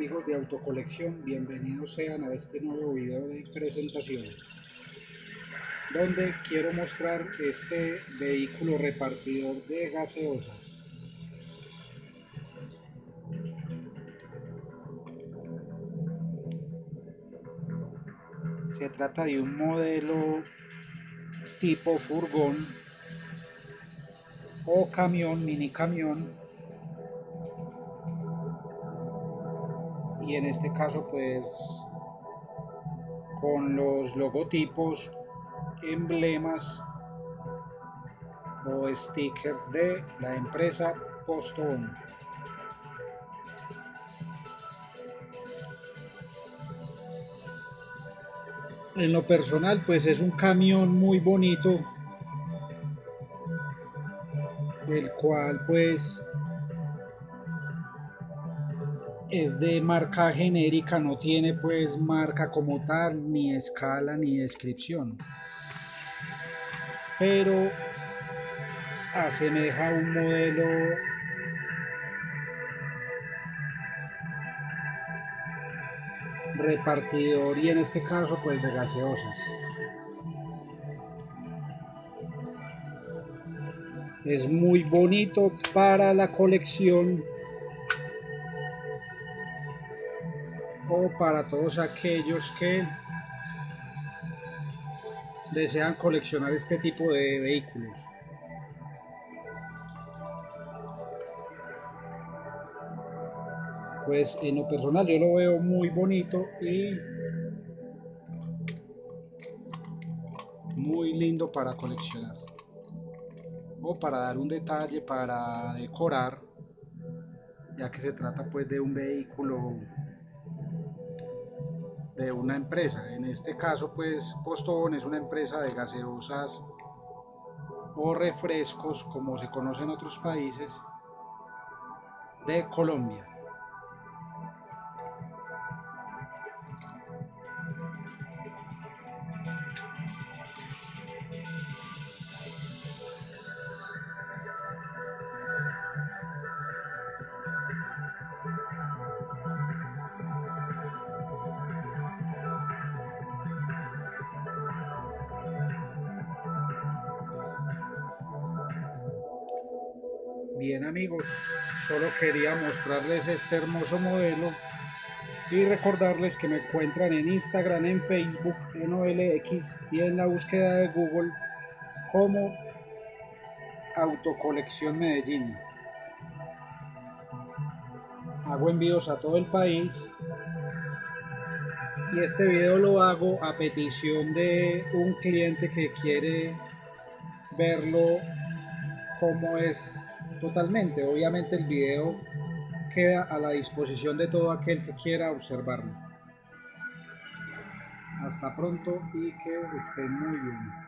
amigos de Autocolección, bienvenidos sean a este nuevo video de presentación donde quiero mostrar este vehículo repartidor de gaseosas. Se trata de un modelo tipo furgón o camión, mini camión, y en este caso pues con los logotipos, emblemas o stickers de la empresa Postobón. En lo personal pues es un camión muy bonito, el cual pues es de marca genérica, no tiene pues marca como tal, ni escala ni descripción, pero asemeja un modelo repartidor, y en este caso pues de gaseosas. Es muy bonito para la colección o para todos aquellos que desean coleccionar este tipo de vehículos. Pues en lo personal yo lo veo muy bonito y muy lindo para coleccionar o para dar un detalle, para decorar, ya que se trata pues de un vehículo de una empresa. En este caso pues Postobón es una empresa de gaseosas o refrescos, como se conoce en otros países de Colombia. Bien amigos, solo quería mostrarles este hermoso modelo y recordarles que me encuentran en Instagram, en Facebook, en OLX y en la búsqueda de Google como Autocolección Medellín. Hago envíos a todo el país y este video lo hago a petición de un cliente que quiere verlo como es totalmente. Obviamente el video queda a la disposición de todo aquel que quiera observarlo. Hasta pronto y que estén muy bien.